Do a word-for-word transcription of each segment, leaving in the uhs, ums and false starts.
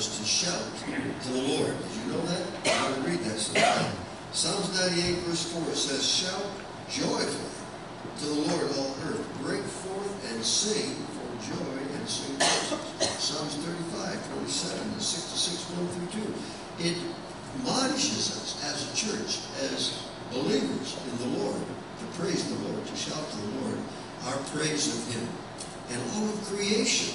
us to shout to the Lord. Did you know that? I'm going to read that sometime. Psalms ninety-eight verse four, it says, shout joyfully to the Lord, all earth. Break forth and sing for joy and sing praises. Psalms thirty-five, twenty-seven, and sixty-six, one through two. It admonishes us as a church, as believers in the Lord, to praise the Lord, to shout to the Lord our praise of Him. And all of creation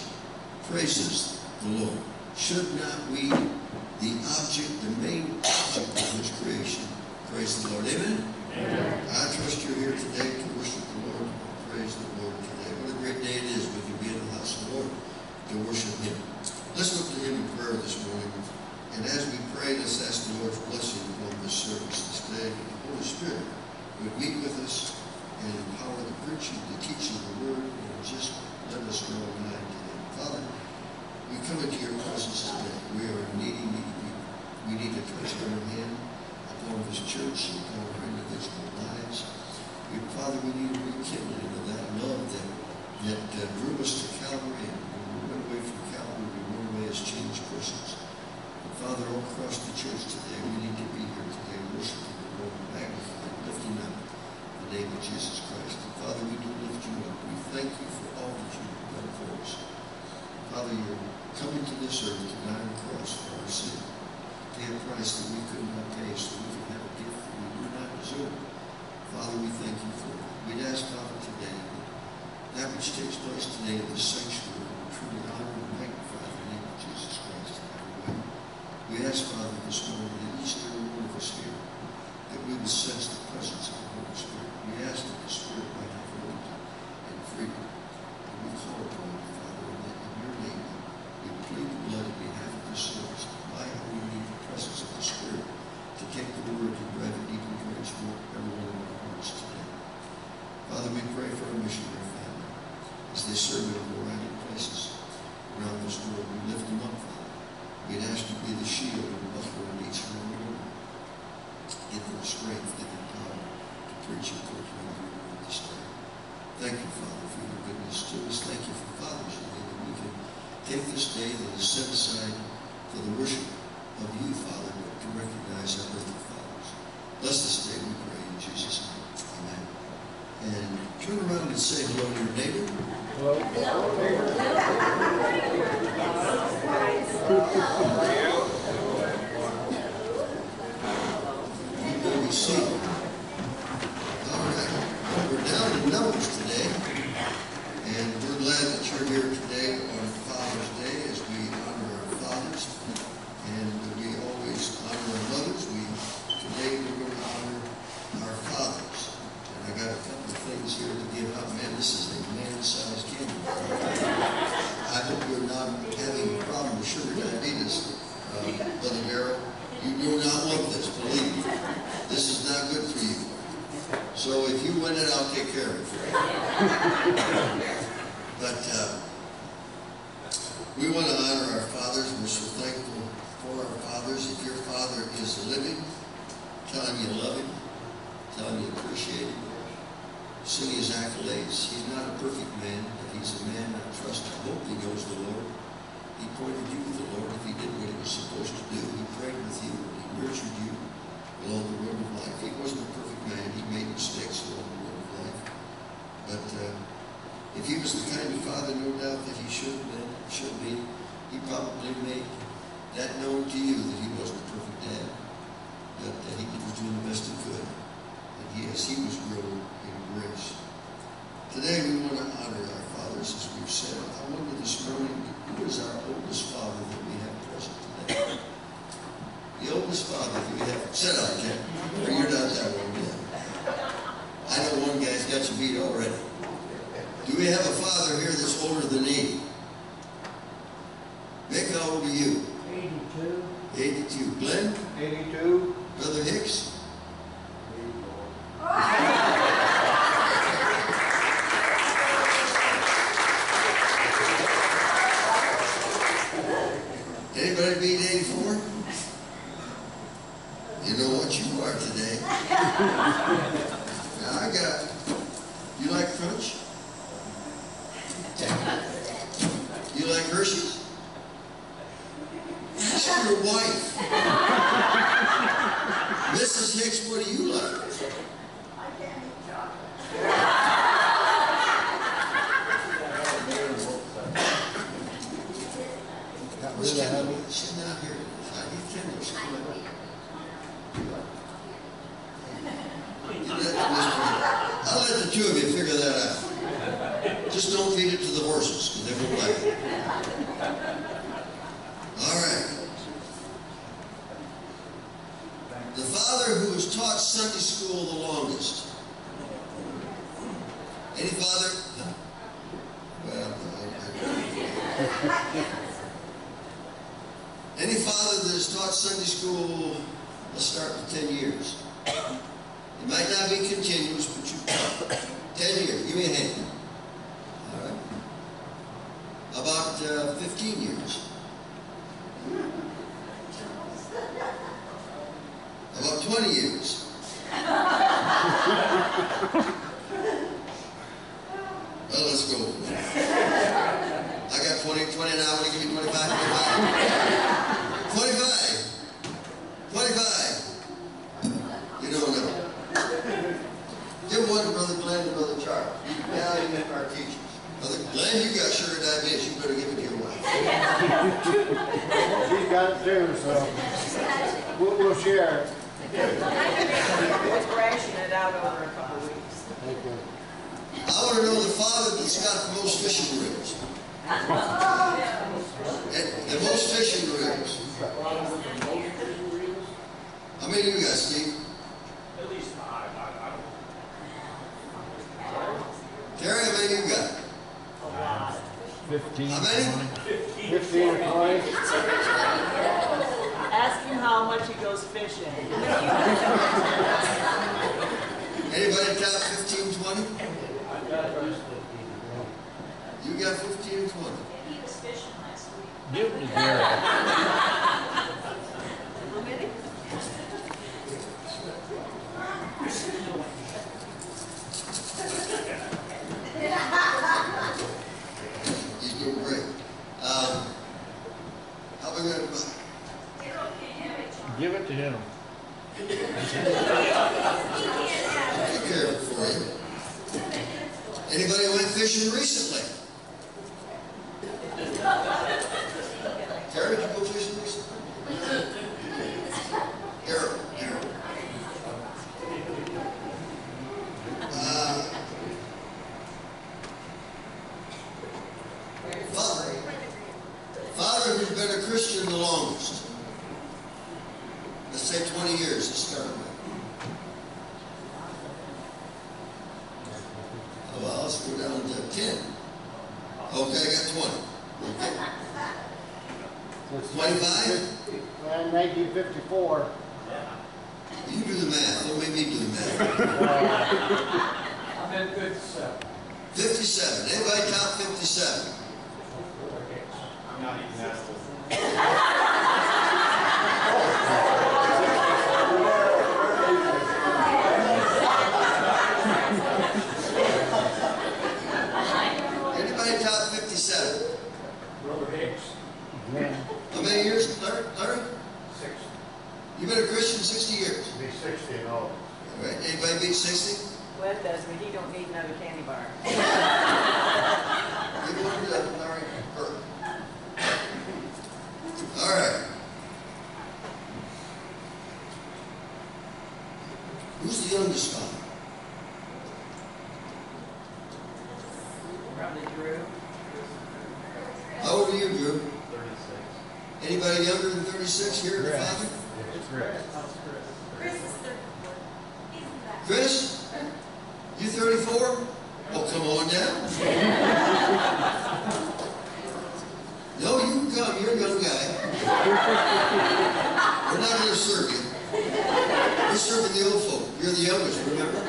praises the Lord. Should not we, the object, the main object of His creation, praise the Lord? Amen? Amen. I trust you're here today to worship the Lord and praise the Lord today. What a great day it is we can be in the house of the Lord to worship Him. Let's look to Him in prayer this morning. And as we pray, let's ask the Lord's blessing upon this service this day. The Holy Spirit would meet with us and empower the preaching, the teaching of the Word, and just let us grow nigh to Him. Father, we come into your presence today. We are needy, needy people. We need to touch our hand upon this church and upon our individual lives. We, Father, we need to rekindle into that love that, that uh, drew us to Calvary. And when we went away from Calvary, we went away as changed persons. And Father, all across the church today, we need to be here today worshiping the Lord, magnifying, lifting up the name of Jesus Christ. And Father, we do lift you up. We thank you for all that you have done for us. Father, you're coming to this earth to die on the cross for our sin. Pay a price that we could not pay so we could have a gift that we do not deserve. Father, we thank you for it. We'd ask, Father, today that that which takes place today in this sanctuary will truly honor and magnify the name of Jesus Christ in every way. We ask, Father, this morning that each and every one of us here, that we would sense the presence of the Holy Spirit. We ask that the Spirit might have liberty and freedom. And we call upon you, Father, and that in your name we plead the blood on behalf of this service. By how we need the presence of the Spirit to take the word and drive it deep into each every one of our hearts today. Father, we pray for our missionary family as they serve in a variety of places around this world. We lift them up, Father. We'd ask you to be the shield and the buckler in each and every one. Give them strength, give them power to preach and proclaim your word this day. Thank you, Father, for your goodness to us. Thank you for Father's Day, that we can take this day that is set aside for the worship of you, Father, to recognize our earthly fathers. Bless this day, we pray in Jesus' name. Amen. And turn around and say hello to your neighbor. Hello. You may be seated. All right. Well, we're down in numbers today, and we're glad that you're here today on Father's Day as we honor our fathers, and we always honor our mothers. We today we're going to honor our fathers, and I got a couple of things here to give out. Man, this is a man-sized candy. I hope you're not having a problem with sugar diabetes, uh, Brother Darrell. You do not want this, believe me. This is not good for you. So if you win it, I'll take care of it for you. But uh, we want to honor our fathers. We're so thankful for our fathers. If your father is living, tell him you love him, tell him you appreciate him, sing his accolades. He's not a perfect man, but he's a man I trust and hope he knows the Lord. He pointed you to the Lord if he did what he was supposed to do. He prayed with you, and he nurtured you along the road of life. He wasn't a perfect man. He made mistakes along the road of life. But uh, if he was the kind of father, no doubt, that he should have been, should be, he probably made that known to you that he wasn't a perfect dad, but that he was doing the best he could. And he, as he was grown in grace. Today we want to honor our fathers, as we've said. I wonder this morning, who is our oldest father that we have present today? The oldest father that we have. Sit down, Ken. Or you're not that one yet. I know one guy's got you beat already. Do we have a father here that's older than me? Mick, how old are you? eighty-two. eighty-two. Glenn? eighty-two. Brother Hicks? Anybody beat eighty-four? You know what you are today. Now I got, you like Crunch? You like Hershey's? your wife? Missus Hicks, what do you like? I can't eat chocolate. Where's Kendall? She's not here. I need Kendall. She's coming up. I'll let the two of you figure that out. Just don't feed it to the horses, because they won't like it. All right. The father who has taught Sunday school the longest. Any father? Well, okay. Any father that has taught Sunday school, let's start with ten years. It might not be continuous, but you taught. ten years. Give me a hand. All right. About uh, fifteen years. About twenty years. Well, let's go. I got twenty, twenty now. Want to give me twenty-five? twenty-five. twenty-five. You don't know. Give one to Brother Glenn and Brother Charles. Now you got our teachers. Brother Glenn, you got sugar diabetes. You better give it to your wife. She's got it too, so we'll, we'll share it. We're crashing it out over a couple of weeks. Thank you. I want to know the father that's got the most fishing reels. And the most fishing reels. How many you got, Steve? At least five. I, I don't. Terry, how many you got? Fifteen. How many? Fifteen or twenty? Ask him how much he goes fishing. Anybody top fifteen, twenty? You got fifteen or twenty? He was fishing last week. Give it to Gary. He's doing great. Um, how are we going to Give it to him. take care of it for you? Anybody went fishing recently? Terry, did you go fishing recently? Harold, Harold. Uh, father, father who's been a Christian the longest. Let's say twenty years to start with. Oh, well, let's go down to ten. Okay, I got twenty. Okay. twenty-five? Well, nineteen fifty-four. You do the math. Don't make me do the math. I'm in fifty-seven. fifty-seven. Anybody count fifty-seven? I'm not even that old. Anybody count fifty-seven? Brother Hicks, Yeah. How many years? thirty? thirty? sixty. You've been a Christian sixty years. Be sixty and all. All right. Anybody beat sixty? Well, it does, but he don't need another candy bar. Give one to Larry. Perfect. All right. Who's the youngest father? Probably Drew. How old are you, Drew? thirty-six. Anybody younger than thirty-six here, the father? It's great. Chris is thirty-four. Isn't that? Chris? You thirty-four? Well, come on down. No, you can come. You're a young guy. We're not going to serve you. We're serving the old folk. You're the youngest, remember?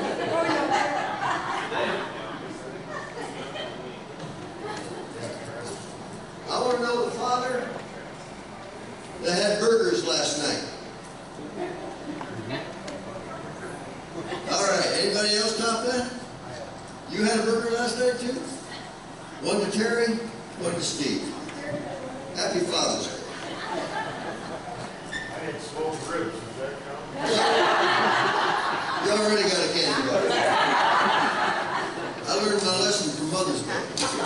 I want to know the father that had burgers last night. All right. Anybody else top that? You had a burger last night too? One to Terry, one to Steve. Happy Father's Day. Smoked ribs, does that count? You already got a candy bar. I learned my lesson from Mother's Day.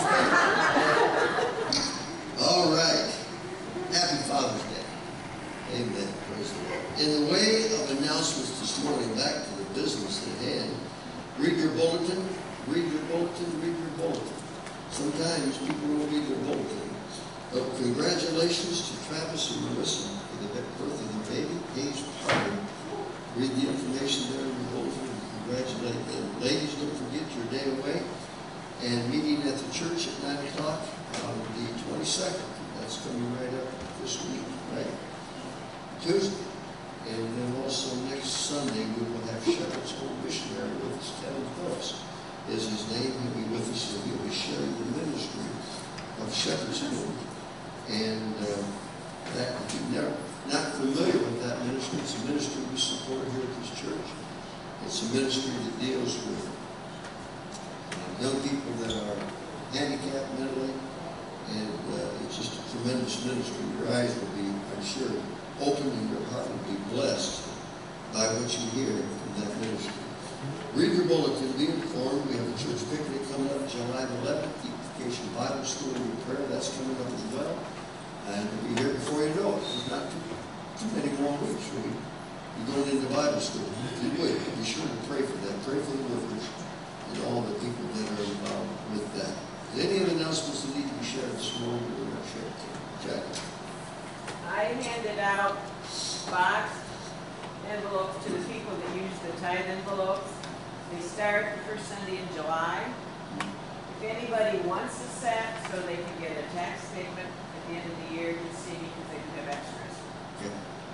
All right. Happy Father's Day. Amen. Praise the Lord. In the way of announcements this morning, back to the business at hand, read your bulletin, read your bulletin, read your bulletin. Sometimes people don't read their bulletin. But congratulations to Travis and Melissa for the birth of the baby, Paige Parker. Read the information there in the bulletin and congratulate them. Ladies, don't forget your day away and meeting at the church at nine o'clock on the twenty-second. That's coming right up this week, right? Tuesday. And then also next Sunday we will have Shepherd's Home Missionary with us. Kevin Phillips is his name. He'll be with us and he'll be sharing the ministry of Shepherd's Home. And uh, that, if you're never, not familiar with that ministry, it's a ministry we support here at this church. It's a ministry that deals with uh, young people that are handicapped mentally, and uh, it's just a tremendous ministry. Your eyes will be, I'm sure, open and your heart will be blessed by what you hear from that ministry. Read your bulletin, be informed. We have a church picnic coming up July eleventh, the Vacation Bible School and Prayer, that's coming up as well. And we'll be here before you know it. There's not too, too many more weeks. We'll be going into Bible school. If you would, be sure to pray for that. Pray for the workers and all the people that are involved with that. Any other announcements that need to be shared this morning or not shared? Jack? I handed out box envelopes to the people that use the tithe envelopes. They start the first Sunday in July. If anybody wants a set so they can get a tax statement at the end of the year, just see me because they do have extras. Okay.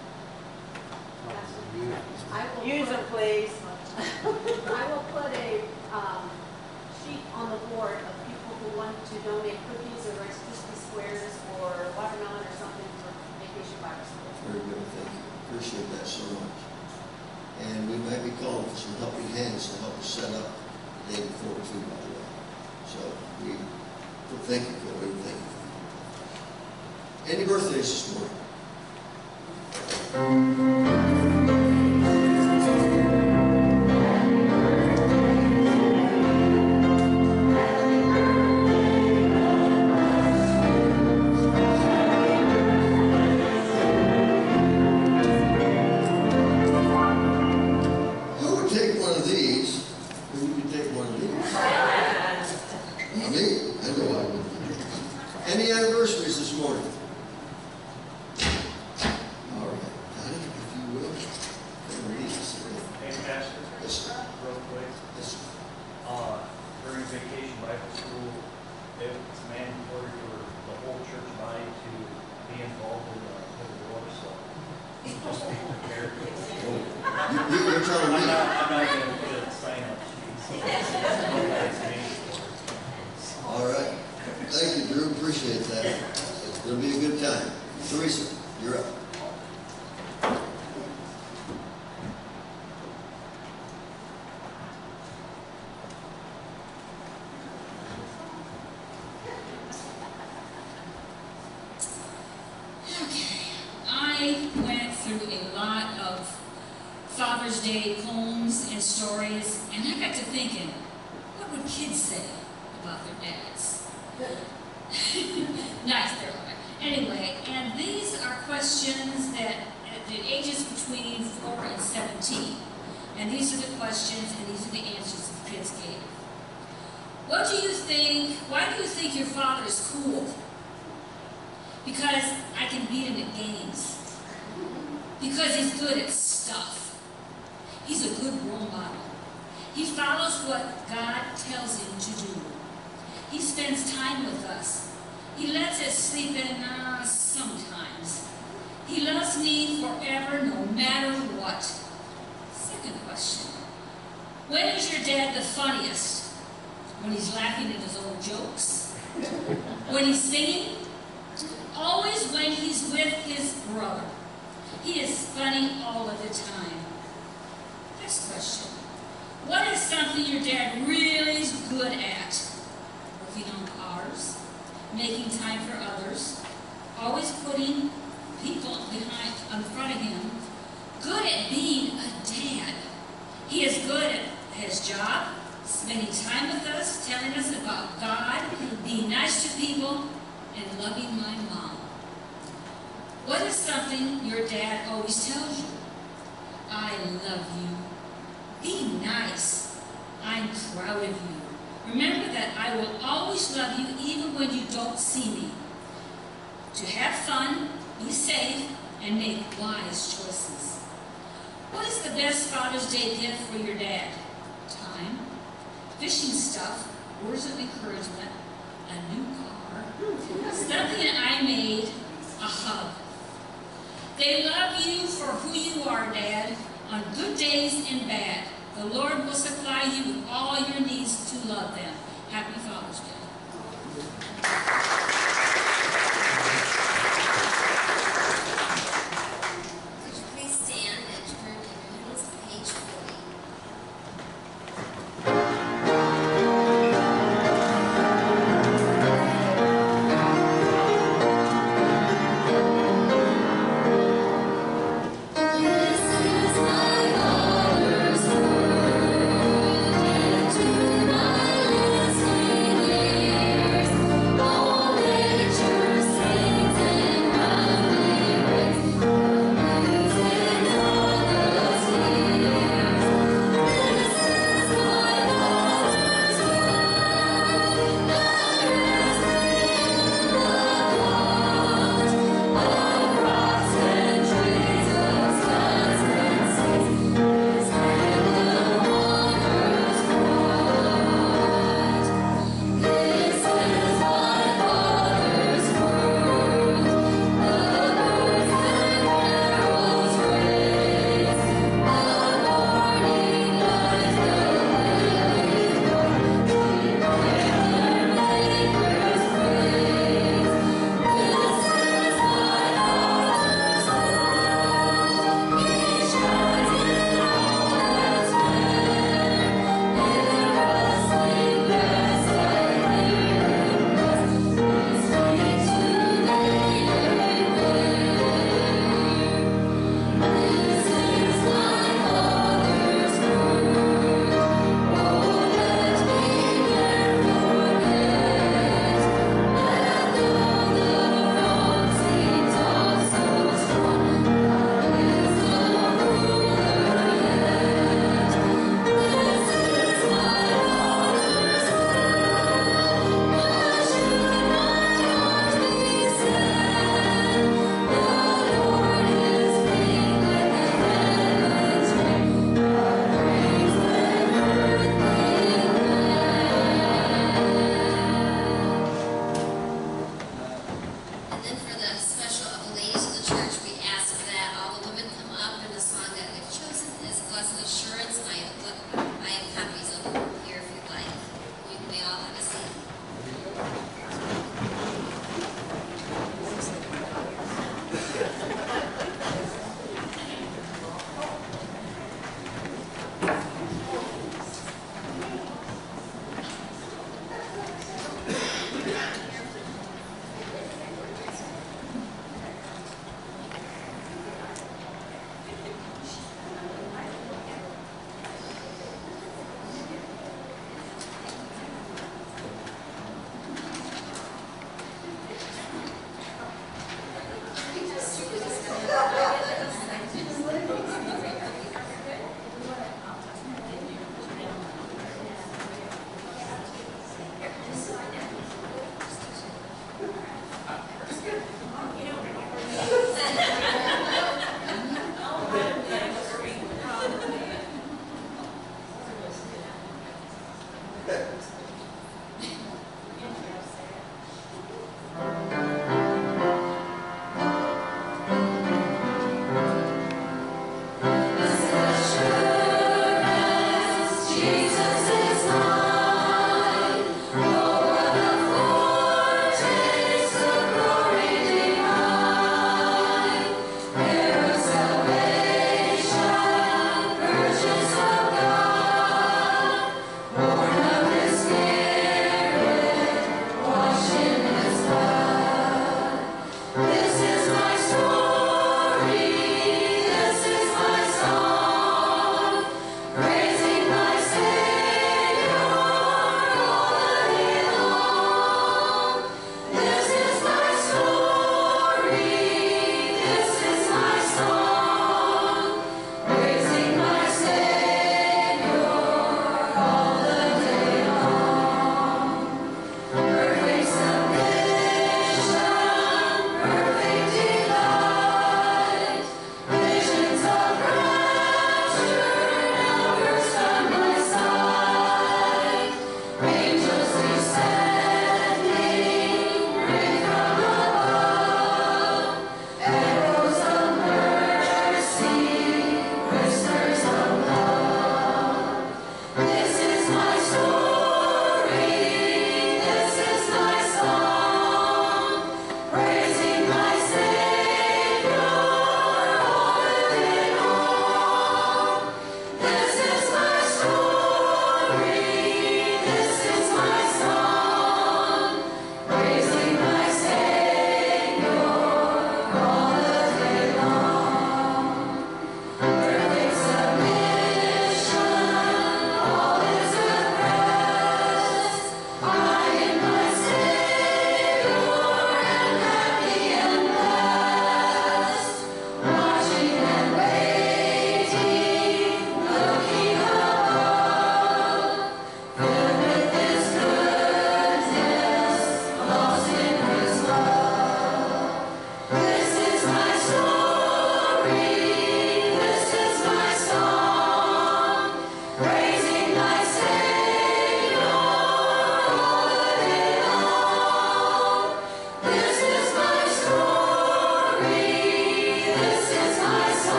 I will Use put- them, please. I will put a um, sheet on the board of people who want to donate cookies or Rice Krispie squares or watermelon or something for Vacation Bible School. Very good. Thank you. Appreciate that so much. And we might be calling for some helping hands to help us set up the day before too, by the way. So we thank you for it. Thank you. Any birthdays this morning? Who would take one of these? Who would take one of these? Not me. I know I would. Any anniversaries this morning? All right. Connie, if you will. Read this. Hey, Pastor, Yes, sir. real quick, Yes, sir. uh, during Vacation Bible School, it's mandatory for the whole church body to be involved in the, in the war, so just be prepared. You, you, you're telling I'm me. not, I'm not gonna put a sign up sheet, so it's mandatory. All right. Thank you, Drew. Appreciate that. It'll be a good time. Teresa, you're up. Okay, I went through a lot of Father's Day poems and stories, and I got to thinking, what would kids say about their dads? Nice, there are. Anyway, and these are questions that at the ages between four and seventeen. And these are the questions, and these are the answers the kids gave. What do you think, why do you think your father is cool? Because I can beat him at games. Because he's good at stuff. He's a good role model. He follows what God tells him to do. He spends time with us. He lets us sleep in uh, sometimes. He loves me forever, no matter what. Second question. When is your dad the funniest? When he's laughing at his own jokes? When he's singing? Always when he's with his brother. He is funny all of the time. Next question. What is something your dad really is good at? Working on cars, making time for others, always putting people behind, in front of him, good at being a dad. He is good at his job, spending time with us, telling us about God, being nice to people, and loving my mom. What is something your dad always tells you? I love you. Be nice. I'm proud of you. Remember that I will always love you even when you don't see me. To have fun, be safe, and make wise choices. What is the best Father's Day gift for your dad? Time, fishing stuff, words of encouragement, a new car, something I made, a hug. They love you for who you are, Dad, on good days and bad. The Lord will supply you with all your needs to love them. Happy Father's Day. Would you please stand and turn in your hymnals to page forty? This is my father's word, and to my listening ears, all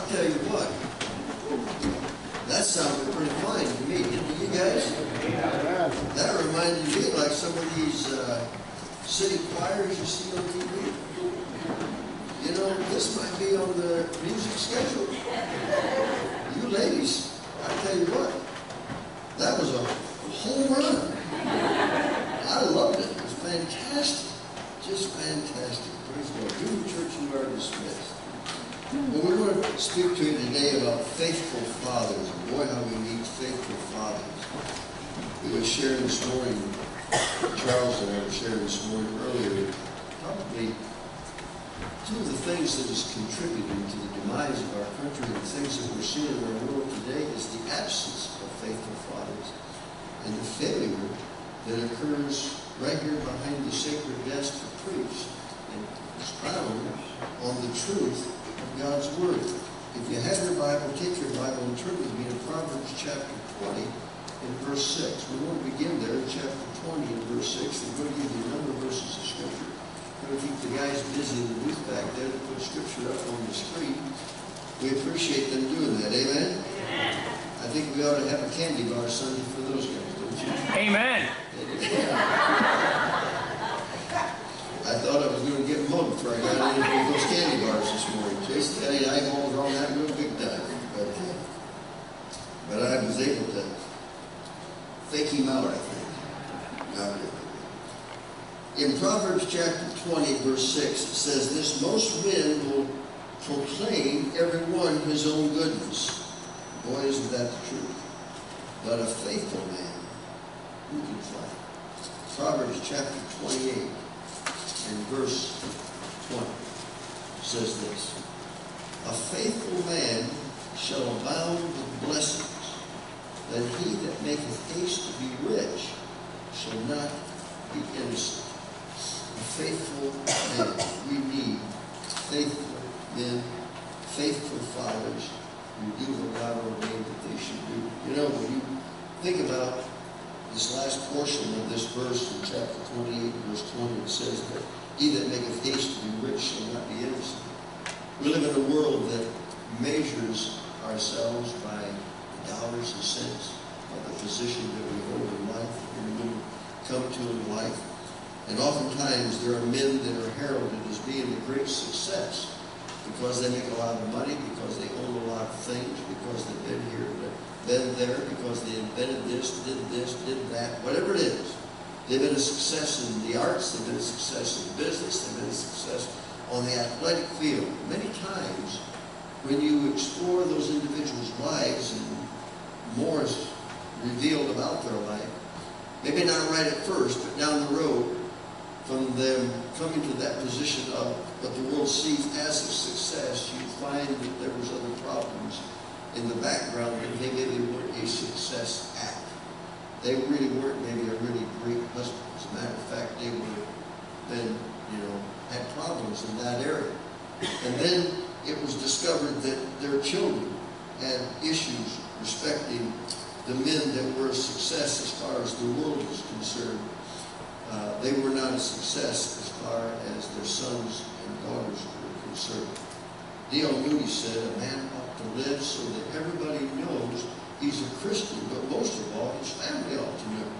I'll tell you what, that sounded pretty fine to me, didn't you guys? That reminded me like some of these uh, city choirs you see on T V. You know, this might be on the music schedule. You ladies, I tell you what, that was a home run. I loved it. It was fantastic. Just fantastic. Praise the Lord. Junior church, you are dismissed. Well, we want to speak to you today about faithful fathers. And boy, how we need faithful fathers. We were sharing this morning, Charles and I were sharing this morning earlier, probably two of the things that is contributing to the demise of our country and the things that we're seeing in our world today is the absence of faithful fathers and the failure that occurs right here behind the sacred desk for priests and is found on the truth of God's Word. If you have your Bible, take your Bible and turn with me to Proverbs chapter twenty and verse six. We want to begin there in chapter twenty and verse six. We're going to give you a number of verses of Scripture. We're going to keep the guys busy in the booth back there to put Scripture up on the screen. We appreciate them doing that. Amen? Amen. I think we ought to have a candy bar Sunday for those guys, don't you? Amen. I thought I was going to get mugged before I got in with those candy bars this morning. Jason, tell you, I eyeballs on that real big time. But, uh, but I was able to fake him out, I think. Not really. In Proverbs chapter twenty, verse six, it says this, most men will proclaim every one his own goodness. Boy, isn't that the truth. But a faithful man, who can find? Proverbs chapter twenty-eight and verse twenty says this, a faithful man shall abound with blessings, but he that maketh haste to be rich shall not be innocent. A faithful man. We need faithful men, faithful fathers who do what God ordained that they should do. You know, when you think about this last portion of this verse in chapter twenty-eight, verse twenty, it says that he that maketh haste to be rich shall not be innocent. We live in a world that measures ourselves by dollars and cents, by the position that we hold in life, and we come to in life. And oftentimes there are men that are heralded as being a great success because they make a lot of money, because they own a lot of things, because they've been here, been there, because they invented this, did this, did that, whatever it is. They've been a success in the arts, they've been a success in business, they've been a success on the athletic field. Many times when you explore those individuals' lives and more is revealed about their life, maybe not right at first, but down the road, from them coming to that position of what the world sees as a success, you find that there was other problems in the background that maybe they weren't a success at. They really weren't maybe a really great husband. As a matter of fact, they were then, you know, had problems in that area. And then it was discovered that their children had issues respecting the men that were a success as far as the world was concerned. Uh, they were not a success as far as their sons and daughters were concerned. D L Moody said, a man ought to live so that everybody knows he's a Christian, but most of all, his family ought to know.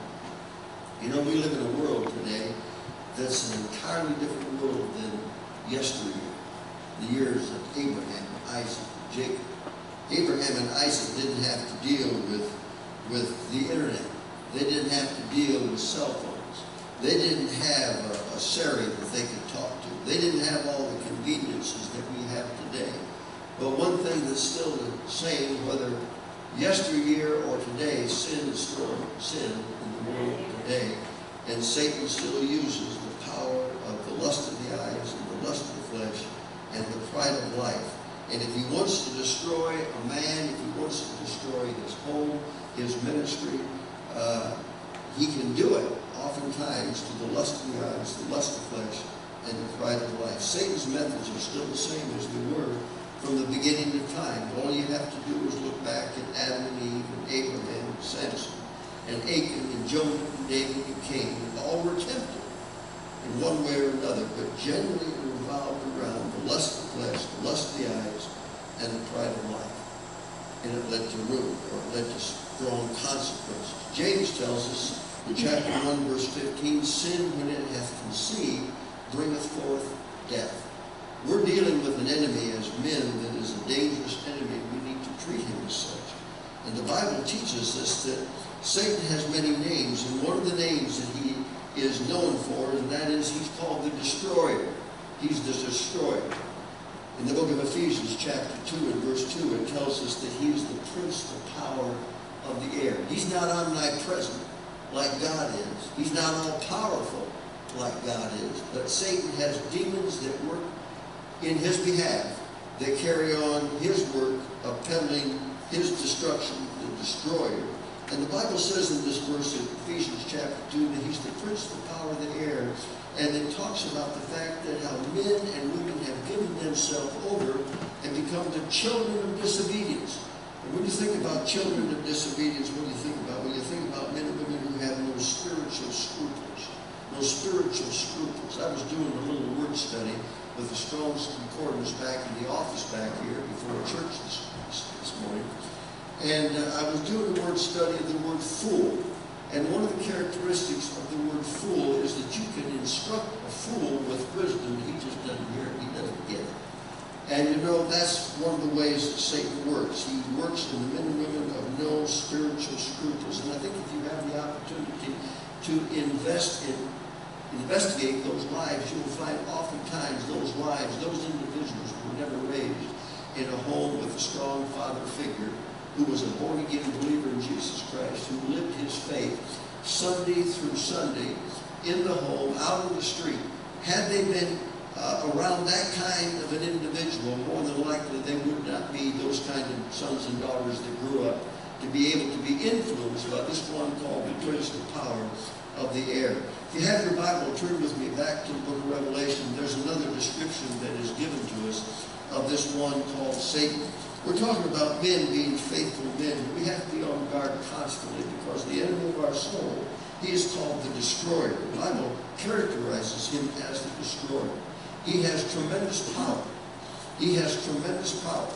You know, we live in a world today that's an entirely different world than yesteryear. The years of Abraham, Isaac, and Jacob. Abraham and Isaac didn't have to deal with, with the internet. They didn't have to deal with cell phones. They didn't have a, a Siri that they could talk to. They didn't have all the conveniences that we have today. But one thing that's still the same, whether yesteryear or today, sin is still sin in the world today. And Satan still uses the power of the lust of the eyes and the lust of the flesh and the pride of life. And if he wants to destroy a man, if he wants to destroy his home, his ministry, uh, he can do it oftentimes to the lust of the eyes, the lust of the flesh, and the pride of life. Satan's methods are still the same as they were from the beginning of time. All you have to do is look back at Adam and Eve and Abraham and Samson and Achan and Jonah and David and Cain. And all were tempted in one way or another, but generally it revolved around the lust of the flesh, the lust of the eyes, and the pride of life. And it led to ruin, or it led to strong consequences. James tells us in chapter one, verse fifteen, sin, when it hath conceived, bringeth forth death. We're dealing with an enemy as men that is a dangerous enemy. We need to treat him as such. And the Bible teaches us that Satan has many names, and one of the names that he is known for, and that is he's called the destroyer. He's the destroyer. In the book of Ephesians, chapter two and verse two, it tells us that he is the prince of power of the air. He's not omnipresent like God is. He's not all-powerful like God is. But Satan has demons that work in his behalf, that carry on his work of peddling his destruction, the destroyer. And the Bible says in this verse in Ephesians chapter two that he's the prince of the power of the air. And it talks about the fact that how men and women have given themselves over and become the children of disobedience. And when you think about children of disobedience, what do you think about? Well, you think about men and women who have no spiritual scruples. No spiritual scruples. I was doing a little word study with the Strong's Concordance back in the office back here before church this, this morning. And uh, I was doing a word study of the word fool. And one of the characteristics of the word fool is that you can instruct a fool with wisdom. He just doesn't hear it. He doesn't get it. And you know, that's one of the ways that Satan works. He works in the men and women of no spiritual scruples. And I think if you have the opportunity to invest in, investigate those lives, you will find oftentimes those lives, those individuals were never raised in a home with a strong father figure, who was a born-again believer in Jesus Christ, who lived his faith Sunday through Sunday in the home, out on the street. Had they been uh, around that kind of an individual, more than likely they would not be those kind of sons and daughters that grew up to be able to be influenced by this one called the prince of power of the air. If you have your Bible, turn with me back to the book of Revelation. There's another description that is given to us of this one called Satan. We're talking about men being faithful men. We have to be on guard constantly because the enemy of our soul, he is called the destroyer. The Bible characterizes him as the destroyer. He has tremendous power. He has tremendous power.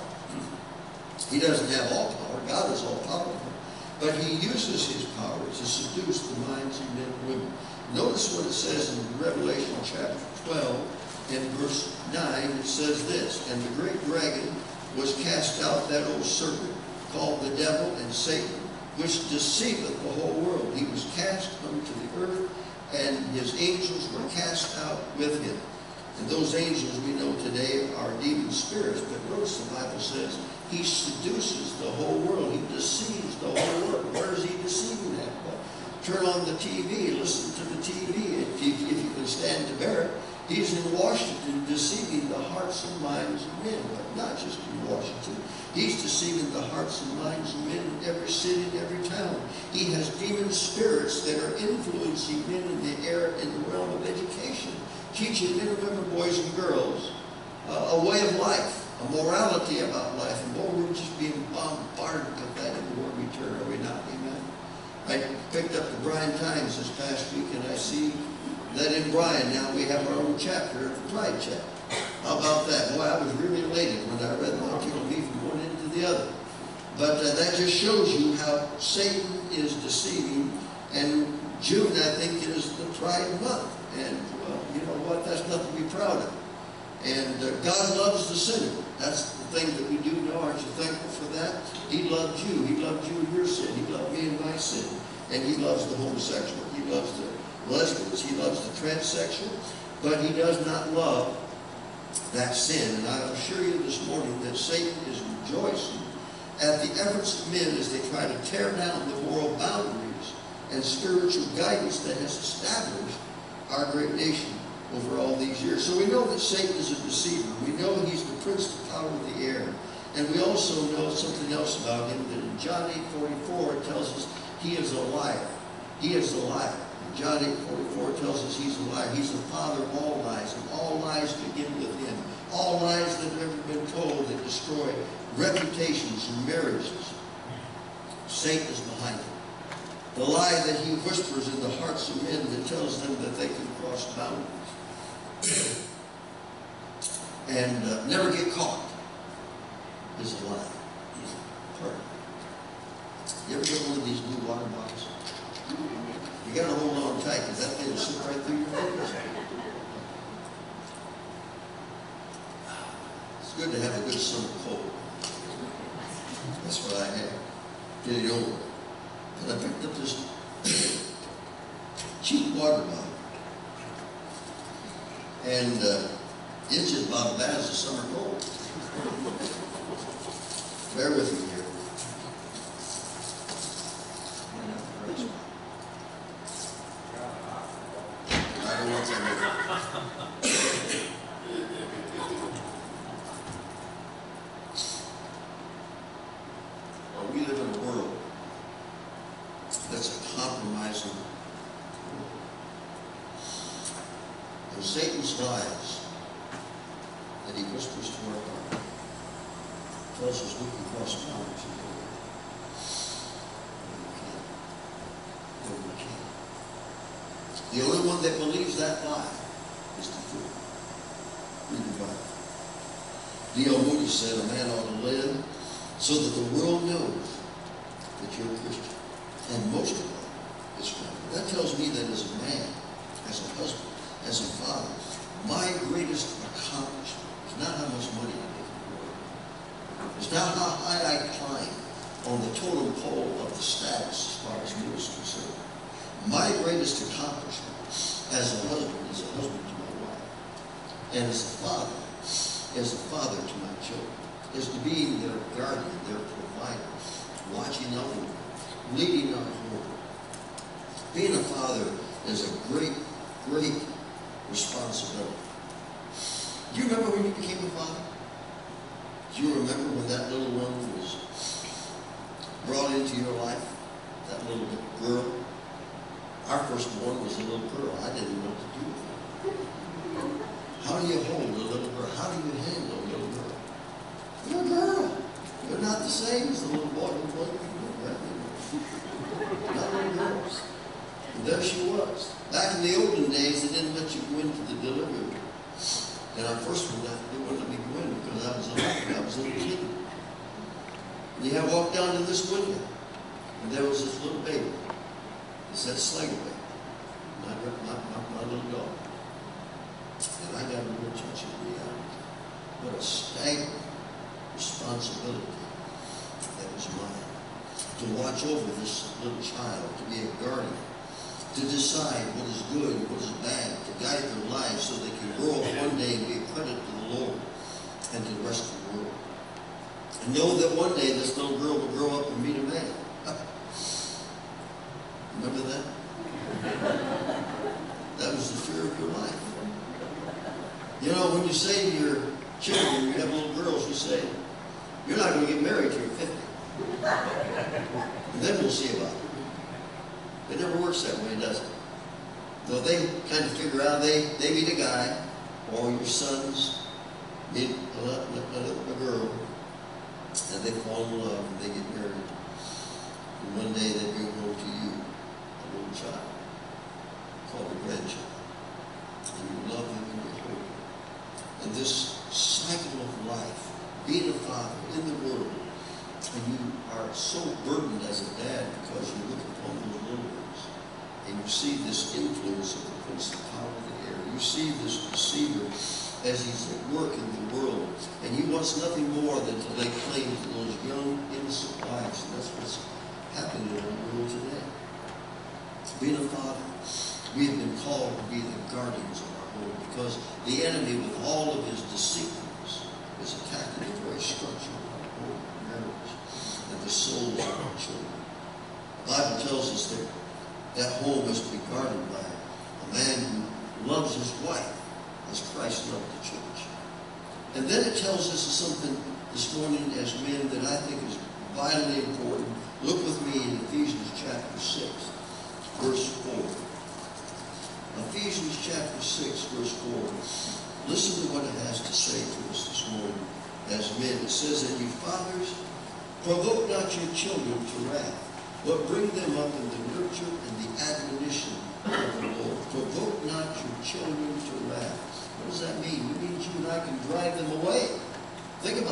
He doesn't have all power. God is all powerful. But he uses his power to seduce the minds of men and women. Notice what it says in Revelation chapter twelve and verse nine. It says this, and the great dragon was cast out, that old serpent, called the devil and Satan, which deceiveth the whole world. He was cast unto the earth, and his angels were cast out with him. And those angels we know today are demon spirits, but notice the Bible says he seduces the whole world. He deceives the whole world. Where is he deceiving at? Well, turn on the T V, listen to the T V, if you, if you can stand to bear it. He's in Washington deceiving the hearts and minds of men, but not just in Washington. He's deceiving the hearts and minds of men in every city and every town. He has demon spirits that are influencing men in the air, in the realm of education, teaching men and women, boys and girls, uh, a way of life, a morality about life. And boy, we're just being bombarded with that everywhere we turn, are we not? Amen. I picked up the Bryan Times this past week, and I see that in Bryan now we have our own chapter of the Pride chapter. How about that? Boy, I was really elated when I read that. It took me from one end to the other. But uh, that just shows you how Satan is deceiving. And June, I think, is the Pride month. And, well, you know what? That's nothing to be proud of. And uh, God loves the sinner. That's the thing that we do know. Aren't you thankful for that? He loved you. He loved you in your sin. He loved me in my sin. And he loves the homosexual. He loves the lesbians. He loves the transsexual. But he does not love that sin. And I assure you this morning that Satan is rejoicing at the efforts of men as they try to tear down the moral boundaries and spiritual guidance that has established our great nation over all these years. So we know that Satan is a deceiver. We know he's the prince of the power of the air. And we also know something else about him, that in John eight forty-four it tells us he is a liar. He is a liar. John eight forty-four tells us he's a liar. He's the father of all lies, and all lies begin with him. All lies that have ever been told that destroy reputations and marriages. Satan is behind it. The lie that he whispers in the hearts of men that tells them that they can cross boundaries and uh, never get caught. is alive. Part. You ever get one of these blue water bottles? You gotta hold on tight, because that thing will slip right through your fingers. It's good to have a good summer cold. That's what I had. Get it over. But I picked up this cheap water bottle. And uh, it's just about as bad as a summer cold. Bear with me here. I don't want to. Well, we live in a world that's a compromising world. And Satan's lies that he whispers to our heart tells us we can cross boundaries and go there. No, we can't. No, we can't. The only one that believes that lie is the fool. Read the Bible. D L Moody said a man ought to live so that the world knows that you're a Christian. And most of all, is family. That tells me that as a man, as a husband, as a father, my greatest accomplishment is not how much money I make in the world. It's not how high I climb on the totem pole of the status as far as me is concerned. My greatest accomplishment as a husband is a husband to my wife. And as a father, as a father to my children, is to be their guardian, their provider, watching over them, leading our home. Being a father is a great, great responsibility. Do you remember when you became a father? Do you remember when that little one was brought into your life? That little girl? Our first born was a little girl. I didn't know what to do with her. How do you hold a little girl? How do you handle a little girl? You're a girl. You're not the same as the little boy who played with you, right? Not little girls. And there she was. Back in the olden days, they didn't let you go into the delivery room. And our first one, they wouldn't let me go in because I was a I was a little kid. And you had to walk down to this window, and there was this little baby. It said Slagger baby, my, my, my, my little dog. And I got a real touch of reality. What a staggering responsibility that was mine. To watch over this little child, to be a guardian, to decide what is good, what is bad, to guide their lives so they can grow up one day and be a credit to the Lord and to the rest of the world. And know that one day this little girl will grow up and meet a man. Remember that? That was the fear of your life. You know, when you say to your children, you have little girls, you say, you're not going to get married till you're fifty. And then we'll see about it. It never works that way, does it? Though they kind of figure out, they, they meet a guy, or your sons meet a, a, a girl, and they fall in love, and they get married. And one day they bring home to you a little child called a grandchild. And you love them and you hold them. And this cycle of life, being a father in the world, and you are so burdened as a dad because you look upon those little ones and you see this influence of the prince of the power of the air. You see this deceiver as he's at work in the world, and he wants nothing more than to lay claim to those young, innocent lives. And that's what's happening in our world today. Being a father, we have been called to be the guardians of our home because the enemy, with all of his deceitfulness, is attacking the very structure of our home, marriage, and the souls of our children. The Bible tells us that that home is to be guarded by a man who loves his wife as Christ loved the church. And then it tells us something this morning as men that I think is vitally important. Look with me in Ephesians chapter six, verse four. Ephesians chapter six, verse four. Listen to what it has to say to us this morning as men. It says, and you fathers, provoke not your children to wrath, but bring them up in the nurture and the admonition of the Lord. Provoke not your children to wrath. What does that mean? It means you and I can drive them away. Think about it.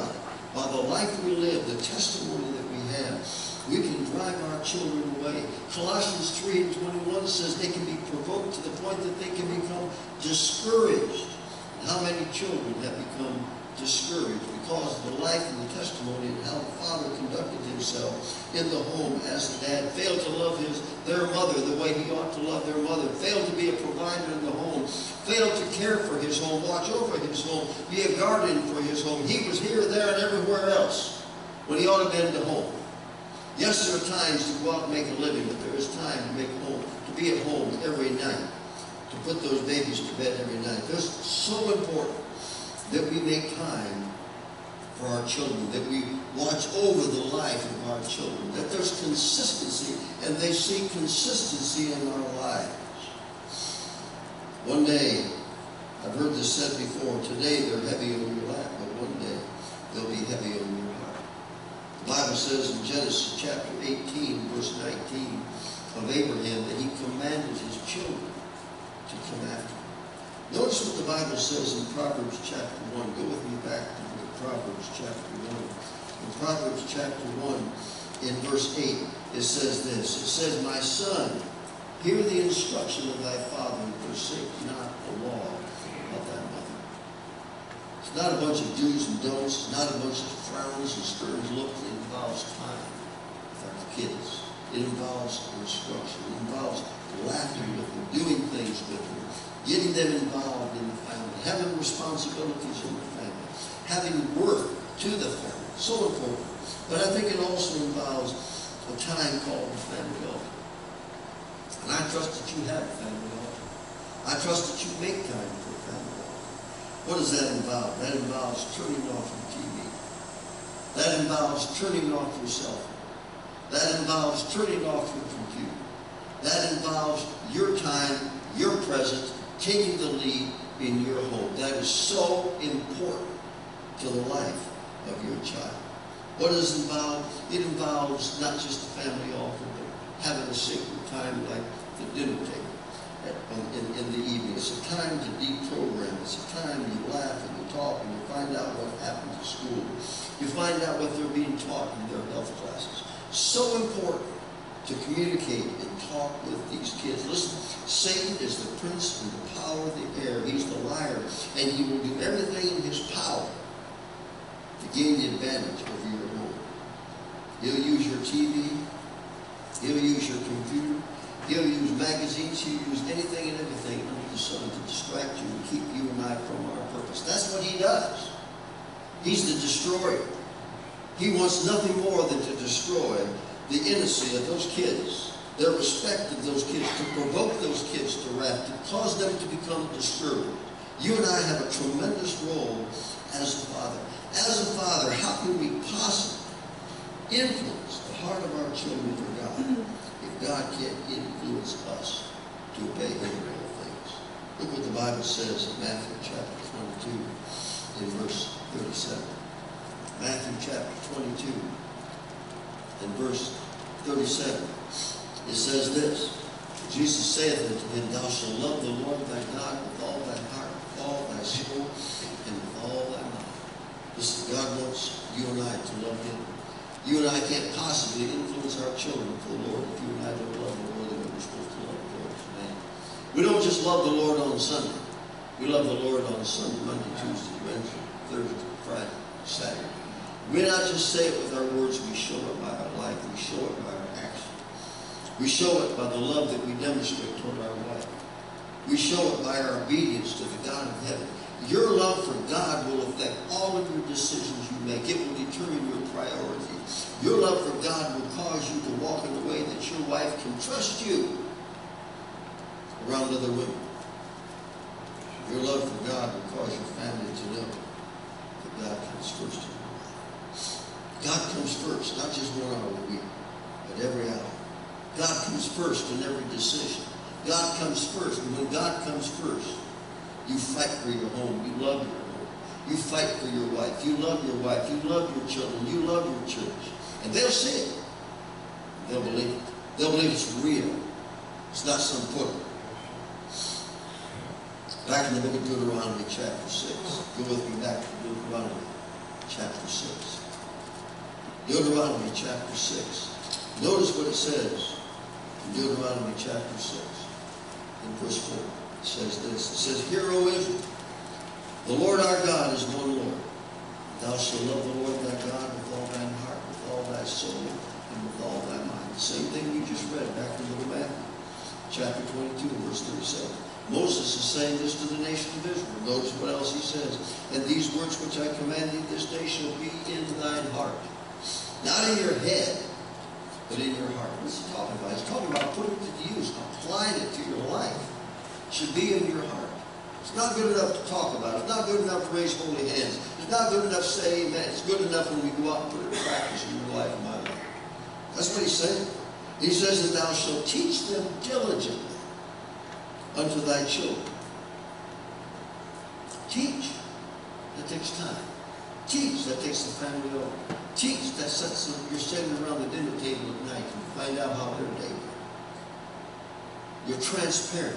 by the life we live, the testimony that we have, we can drive our children away. Colossians three and twenty-one says they can be provoked to the point that they can become discouraged. And how many children have become discouraged because of the life and the testimony and how the father conducted himself in the home as the dad, failed to love his their mother the way he ought to love their mother, failed to be a provider in the home, failed to care for his home, watch over his home, be a guardian for his home. He was here, there, and everywhere else when he ought to have been to home. Yes, there are times to go out and make a living, but there is time to make home, to be at home every night, to put those babies to bed every night. It's so important that we make time for our children, that we watch over the life of our children, that there's consistency, and they see consistency in our lives. One day, I've heard this said before, today they're heavy on your lap, but one day they'll be heavy on your heart. The Bible says in Genesis chapter eighteen, verse nineteen of Abraham, that he commanded his children to come after him. Notice what the Bible says in Proverbs chapter one. Go with me back to Proverbs chapter one. In Proverbs chapter one, in verse eight, it says this. It says, my son, hear the instruction of thy father, and forsake not the law of thy mother. It's not a bunch of do's and don'ts. It's not a bunch of frowns and stern looks. It involves time with our kids. It involves instruction. It involves laughing with them, doing things with them, getting them involved in the family, having responsibilities in the family, having work to the family. So important. But I think it also involves a time called the family altar. And I trust that you have a family altar. I trust that you make time for a family altar. What does that involve? That involves turning off your T V. That involves turning off your cell phone. That involves turning off your computer. That involves your time, your presence, taking the lead in your home. That is so important to the life of your child. What does it involve? It involves not just the family altar, but having a sacred time like the dinner table at, in, in the evening. It's a time to deprogram. It's a time you laugh and you talk and you find out what happened at school. You find out what they're being taught in their health classes. So important to communicate and talk with these kids. Listen, Satan is the prince and the power of the air. He's the liar, and he will do everything in his power to gain the advantage over your home. He'll use your T V. He'll use your computer. He'll use magazines. He'll use anything and everything under the sun to distract you and keep you and I from our purpose. That's what he does. He's the destroyer. He wants nothing more than to destroy the innocency of those kids, their respect of those kids, to provoke those kids to wrath, to cause them to become discouraged. You and I have a tremendous role as a father. As a father, how can we possibly influence the heart of our children for God if God can't influence us to obey Him in all things? Look what the Bible says in Matthew chapter twenty-two, in verse thirty-seven. Matthew chapter twenty-two, in verse thirty-seven. It says this. Jesus saith unto him, thou shalt love the Lord thy God with all thy heart, with all thy soul, and with all thy mind. Listen, God wants you and I to love Him. You and I can't possibly influence our children for the Lord if you and I don't love the Lord the way we're supposed to love the Lord. Amen. We don't just love the Lord on Sunday. We love the Lord on Sunday, Monday, Tuesday, Wednesday, Thursday, Friday, Saturday. We not just say it with our words, we show it by our life. We show it by our action. We show it by the love that we demonstrate toward our wife. We show it by our obedience to the God of heaven. Your love for God will affect all of your decisions you make. It will determine your priorities. Your love for God will cause you to walk in a way that your wife can trust you around other women. Your love for God will cause your family to know that God comes first in your life. God comes first, not just one hour a week, but every hour. God comes first in every decision. God comes first, and when God comes first, you fight for your home. You love your home. You fight for your wife. You love your wife. You love your children. You love your church. And they'll see it. They'll believe it. They'll believe it's real. It's not some put. Back in the book of Deuteronomy chapter six. Go with me back to Deuteronomy chapter six. Deuteronomy chapter six. Notice what it says in Deuteronomy chapter six. In verse four, it says this. It says, Hear, O Israel, the Lord our God is one Lord. Thou shalt love the Lord thy God with all thine heart, with all thy soul, and with all thy mind. The same thing we just read back in the book of Matthew, chapter twenty-two, verse thirty-seven. Moses is saying this to the nation of Israel. Notice what else he says. And these words which I command thee this day shall be in thine heart. Not in your head, but in your heart. What's he talking about? He's talking about putting it to use, applying it to your life. It should be in your heart. It's not good enough to talk about it. It's not good enough to raise holy hands. It's not good enough to say amen. It's good enough when we go out and put it in practice in your life and my life. That's what he's saying. He says that thou shalt teach them diligently unto thy children. Teach. That takes time. Teach. That takes the family over. Teach. That sets them, you're sitting around the dinner table at night and find out how their day went. You're transparent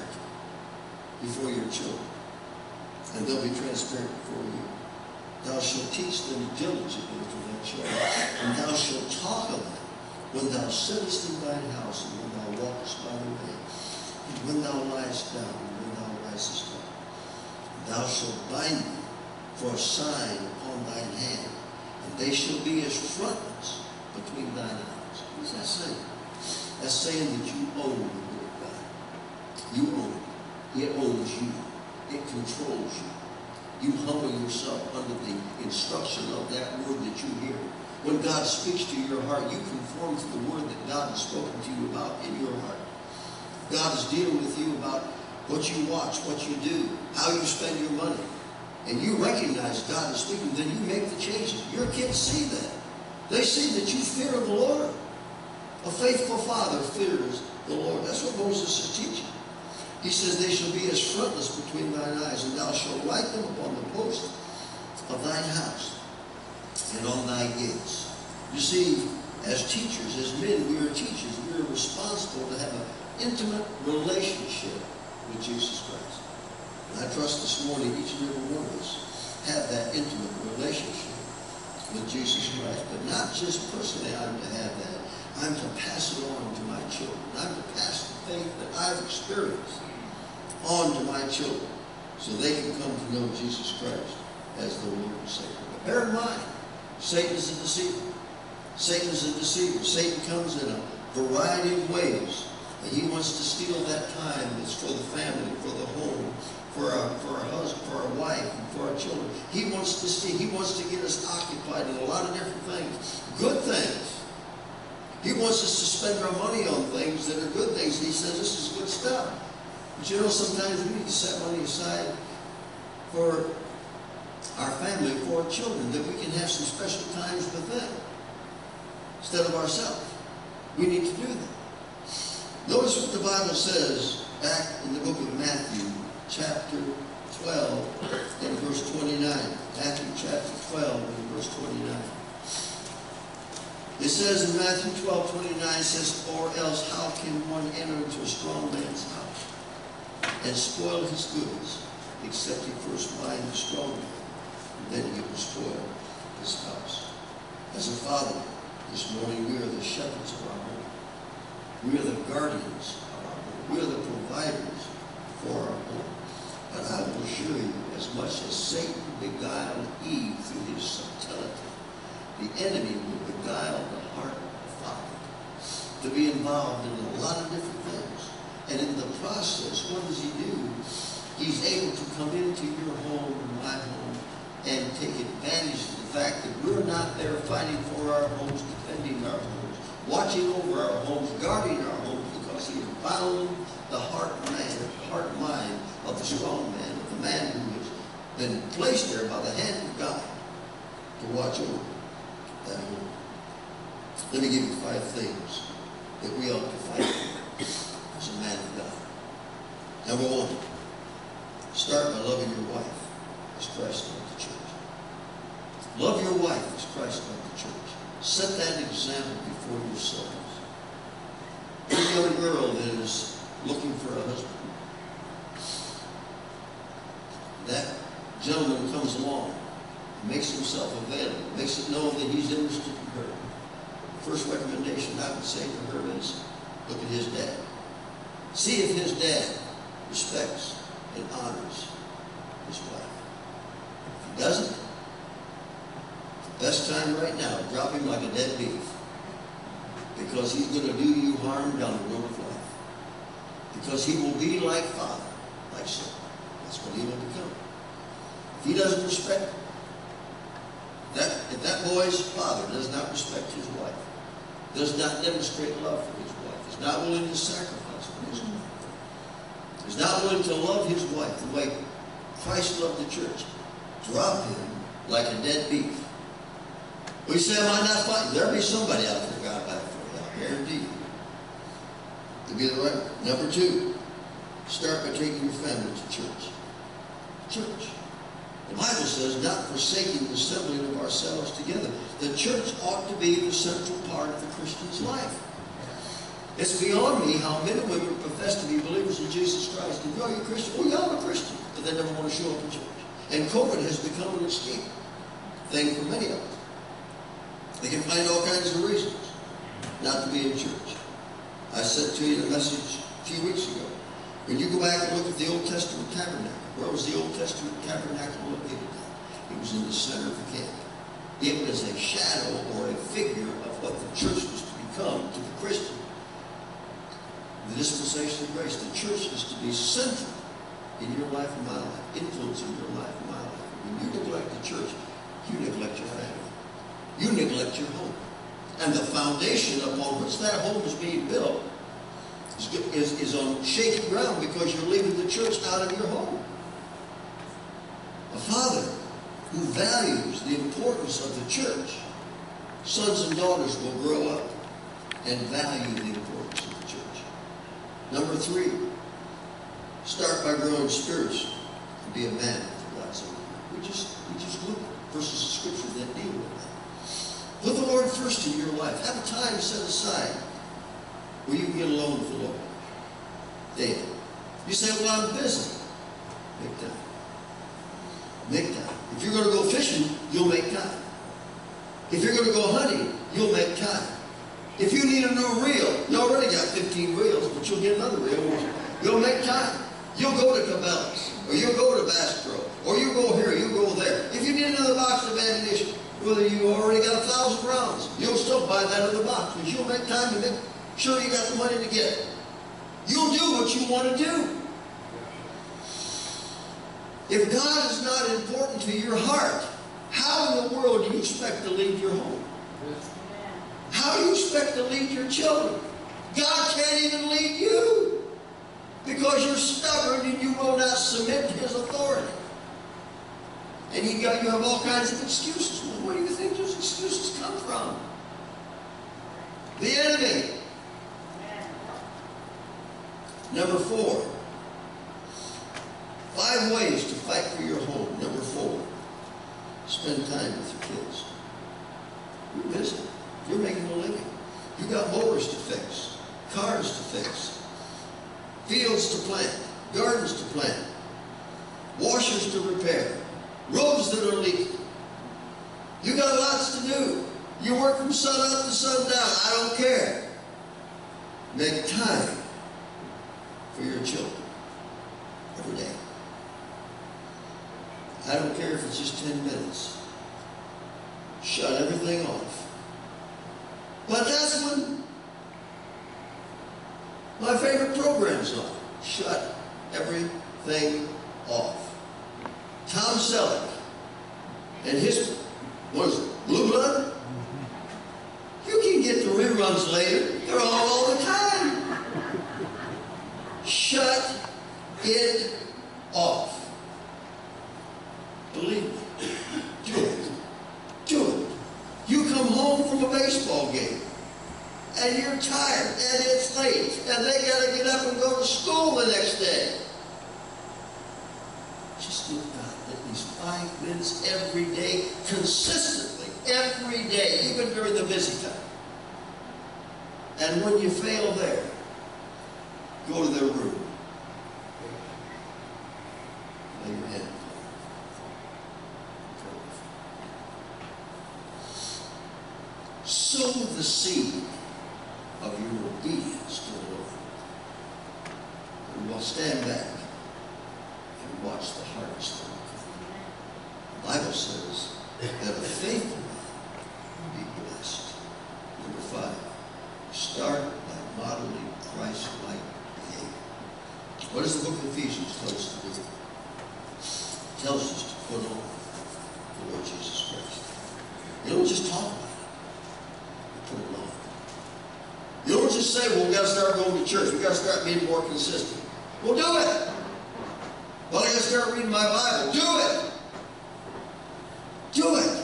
before your children. And they'll be transparent before you. Thou shalt teach them diligently to thy children. And thou shalt talk of them when thou sittest in thine house, and when thou walkest by the way, and when thou liest down, and when thou risest up. And thou shalt bind them for a sign upon thine hand, and they shall be as frontlets between thine eyes. What is that saying? That's saying that you own the Word of God. You own it. It owns you. It controls you. You humble yourself under the instruction of that word that you hear. When God speaks to your heart, you conform to the word that God has spoken to you about in your heart. God is dealing with you about what you watch, what you do, how you spend your money. And you recognize God is speaking, then you make the changes. Your kids see that. They see that you fear the Lord. A faithful father fears the Lord. That's what Moses is teaching. He says, they shall be as frontlets between thine eyes, and thou shalt write them upon the post of thine house and on thy gates. You see, as teachers, as men, we are teachers. We are responsible to have an intimate relationship with Jesus Christ. And I trust this morning each and every one of us have that intimate relationship with Jesus Christ. But not just personally I'm to have that. I'm to pass it on to my children. I'm to pass the faith that I've experienced on to my children so they can come to know Jesus Christ as their Lord and Savior. But bear in mind, Satan is a deceiver. Satan is a deceiver. Satan comes in a variety of ways. And he wants to steal that time that's for the family, for the home, for our, for our husband, for our wife, and for our children. He wants to see, he wants to get us occupied in a lot of different things. Good things. He wants us to spend our money on things that are good things. He says this is good stuff. But you know, sometimes we need to set money aside for our family, for our children, that we can have some special times with them instead of ourselves. We need to do that. Notice what the Bible says back in the book of Matthew, chapter twelve, and verse twenty-nine. Matthew chapter twelve, and verse twenty-nine. It says in Matthew twelve, twenty-nine, it says, or else how can one enter into a strong man's house and spoil his goods, except he first bind the strong man, and then he will spoil his house. As a father, this morning we are the shepherds of our home. We are the guardians of our home. We are the providers for our home. But I will assure you, as much as Satan beguiled Eve through his subtlety, the enemy will beguile the heart of the father to be involved in a lot of different things. And in the process, what does he do? He's able to come into your home and my home and take advantage of the fact that we're not there fighting for our homes, defending our homes, watching over our homes, guarding our homes, because he has bound the heart man, the heart and mind of the strong man, of the man who has been placed there by the hand of God to watch over that home. Let me give you five things that we ought to fight for as a man of God. Number one, start by loving your wife as Christ loved the church. Love your wife as Christ loved the church. Set that example before yourselves. A young girl that is looking for a husband. That gentleman comes along makes himself available, makes it known that he's interested in her. The first recommendation I would say to her is, look at his dad. See if his dad respects and honors his wife. If he doesn't, the best time right now, drop him like a dead beef. Because he's going to do you harm down the road of life. Because he will be like father, like son. That's what he will become. If he doesn't respect that, if that boy's father does not respect his wife, does not demonstrate love for his wife, is not willing to sacrifice for his wife, is not willing to love his wife the way Christ loved the church, drop him like a dead beef. We say, am I not fighting? There'll be somebody out there God back for you, I guarantee you. To be the right. Number two, start by taking your family to church. Church. The Bible says, not forsaking the assembling of ourselves together. The church ought to be the central part of the Christian's life. It's beyond me how men and women profess to be believers in Jesus Christ. And, oh, you're a Christian. Oh, yeah, I'm a Christian. But they never want to show up in church. And COVID has become an escape thing for many of us. They can find all kinds of reasons not to be in church. I said to you in a message a few weeks ago, when you go back and look at the Old Testament tabernacle, where was the Old Testament tabernacle located? It was in the center of the camp. It was a shadow or a figure of what the church was to become to the Christian. The dispensation of grace, the church is to be central in your life and my life, influencing your life and my life. When you neglect the church, you neglect your family. You neglect your home. And the foundation upon which that home is being built is, is, is on shaky ground because you're leaving the church out of your home. A father who values the importance of the church, sons and daughters will grow up and value the importance of the church. Number three, start by growing spiritually and be a man for God's own. We just, we just look at verses of Scripture that deal with that. Put the Lord first in your life. Have a time set aside where you can get alone with the Lord. Daily. You say, well, I'm busy. Make time. Make time. If you're going to go fishing, you'll make time. If you're going to go hunting, you'll make time. If you need a new reel, you already got fifteen reels, but you'll get another reel. You'll make time. You'll go to Cabela's, or you'll go to Bass Pro, or you'll go here, you'll go there. If you need another box of ammunition, whether you already got a thousand rounds, you'll still buy that other box, because you'll make time to make sure you got the money to get it. You'll do what you want to do. If God is not important to your heart, how in the world do you expect to lead your home? How do you expect to lead your children? God can't even lead you because you're stubborn and you will not submit to His authority. And you, got, you have all kinds of excuses. Well, where do you think those excuses come from? The enemy. Number four. Five ways to fight for your home. Number four. Spend time with your kids. You're busy. You're making a living. You got mowers to fix, cars to fix, fields to plant, gardens to plant, washers to repair, roads that are leaking. You got lots to do. You work from sun up to sundown. I don't care. Make time for your children every day. I don't care if it's just ten minutes. Shut everything off. But that's when my favorite program's on. Shut everything off. Tom Selleck and his, what is it, Blue Blood? You can get the reruns later. They're on all the time. Shut it off. Believe me. Do it. Do it. You come home from a baseball game, and you're tired, and it's late, and they got to get up and go to school the next day. Just give God at least five minutes every day, consistently, every day, even during the busy time. And when you fail there, go to their room. Lay your hand. seed of your obedience to the Lord. And we'll stand back and watch the harvest. The Bible says that a faithful man will be blessed. Number five, start by modeling Christ-like behavior. What does the book of Ephesians tell us to do? It tells us to put on the Lord Jesus Christ. You don't just talk about it. You put it on. You don't just say, well, we got to start going to church. we got to start being more consistent. Well, do it. Well, I got to start reading my Bible. Do it. Do it.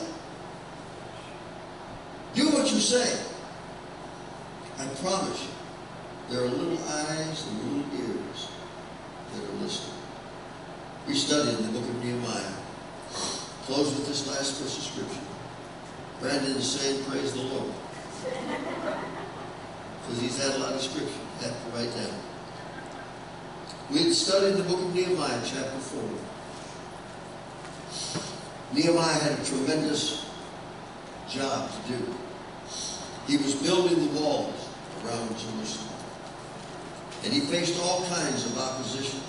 Do what you say. I promise you, there are little eyes and little ears that are listening. We studied in the book of Nehemiah. Close with this last verse of Scripture. Brandon is saying, praise the Lord. Because he's had a lot of Scripture he had to write down. We had studied the book of Nehemiah, chapter four. Nehemiah had a tremendous job to do. He was building the walls around Jerusalem. And he faced all kinds of opposition.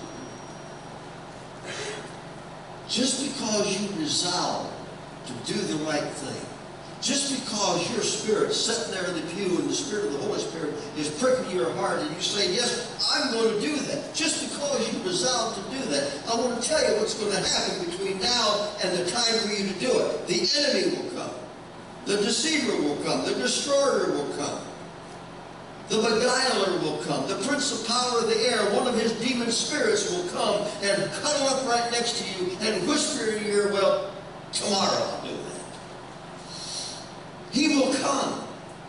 Just because you resolve to do the right thing, just because your spirit sitting there in the pew and the Spirit of the Holy Spirit is pricking your heart and you say, yes, I'm going to do that. Just because you resolve to do that, I want to tell you what's going to happen between now and the time for you to do it. The enemy will come. The deceiver will come. The destroyer will come. The beguiler will come. The prince of power of the air, one of his demon spirits will come and cuddle up right next to you and whisper in your ear, well, tomorrow I'll do that. He will come.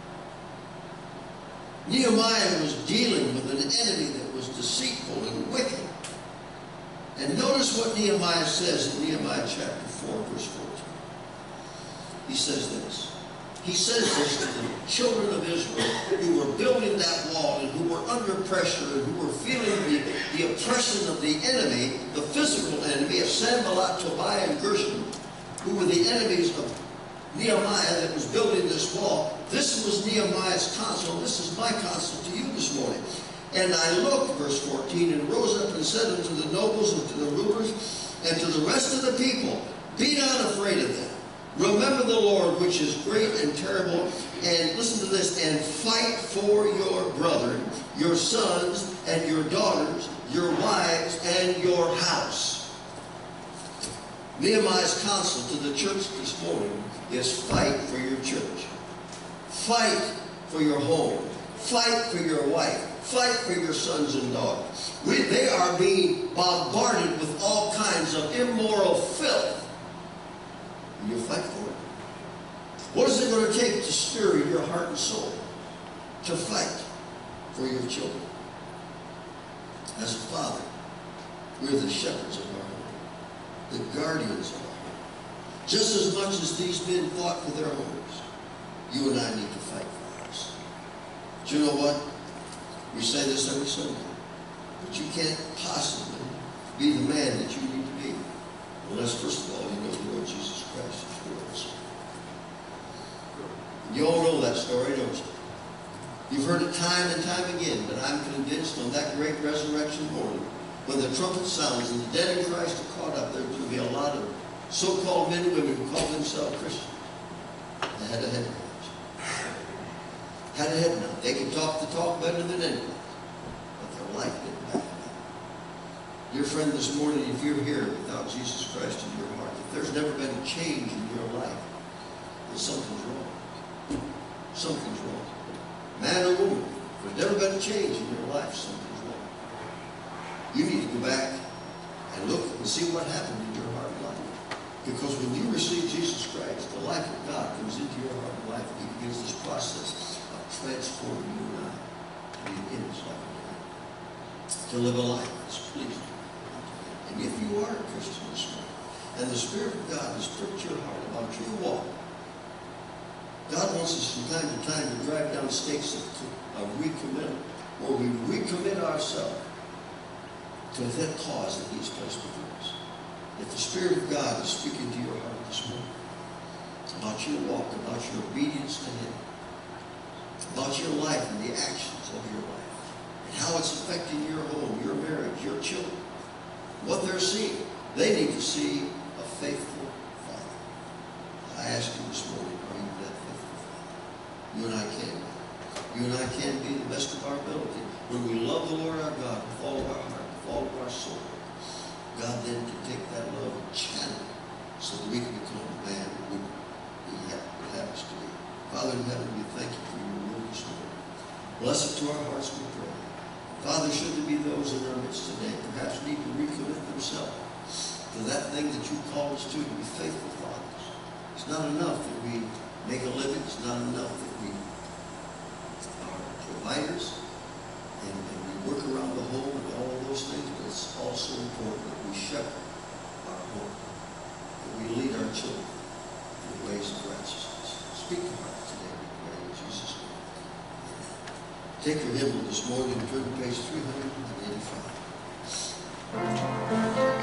Nehemiah was dealing with an enemy that was deceitful and wicked. And notice what Nehemiah says in Nehemiah chapter four, verse fourteen. He says this. He says this to the children of Israel who were building that wall and who were under pressure and who were feeling the, the oppression of the enemy, the physical enemy of Sanballat, Tobiah, and Gershom, who were the enemies of Nehemiah that was building this wall. This was Nehemiah's counsel. This is my counsel to you this morning. And I looked, verse fourteen, and rose up and said unto the nobles and to the rulers and to the rest of the people, be not afraid of them. Remember the Lord, which is great and terrible, and listen to this, and fight for your brethren, your sons and your daughters, your wives, and your house. Nehemiah's counsel to the church this morning is fight for your church. Fight for your home. Fight for your wife. Fight for your sons and daughters. We, they are being bombarded with all kinds of immoral filth. And you fight for it. What is it going to take to stir your heart and soul to fight for your children? As a father, we're the shepherds of our home, the guardians of our home. Just as much as these men fought for their homes, you and I need to fight for ours. Do you know what? We say this every Sunday, but you can't possibly be the man that you need to be unless, first of all, you know the Lord Jesus Christ is your Lord. You all know that story, don't you? You've heard it time and time again, but I'm convinced on that great resurrection morning, when the trumpet sounds and the dead in Christ are caught up, there's going to be a lot of so-called men and women who call themselves Christians. They had a head knowledge. Had a head knowledge. They can talk the talk better than anyone, but their life didn't back it up. Dear friend, this morning, if you're here without Jesus Christ in your heart, if there's never been a change in your life, then something's wrong. Something's wrong. Man or woman, if there's never been a change in your life, something's wrong. You need to go back and look and see what happened in your heart and life. Because when you receive Jesus Christ, the life of God comes into your heart and life. He begins this process of transforming you and I to be an image like Him, to live a life that's pleasing. And if you are a Christian this morning, and the Spirit of God has pricked your heart about your walk, God wants us from time to time to drive down stakes of, of recommittal, where we recommit ourselves to that cause that He's placed before us. If the Spirit of God is speaking to your heart this morning about your walk, about your obedience to Him, about your life and the actions of your life, and how it's affecting your home, your marriage, your children, what they're seeing. They need to see a faithful Father. I ask you this morning, are you that faithful Father? You and I can be. You and I can be the best of our ability. When we love the Lord our God with all of our heart, with all of our soul, God then can take that love and channel it so that we can become the man that we would have us to be. Father in heaven, we thank you for your word this morning. Bless it to our hearts, we pray. Father, should there be those in our midst today perhaps need to recommit themselves to that thing that you call us to, to be faithful fathers. It's not enough that we make a living. It's not enough that we are providers and, and we work around the home and all of those things, but it's also important that we shepherd our home, that we lead our children in the ways of righteousness. Speak to hearts today, we pray in Jesus' name. Amen. Take your hymnal this morning and turn to page three hundred eighty-five.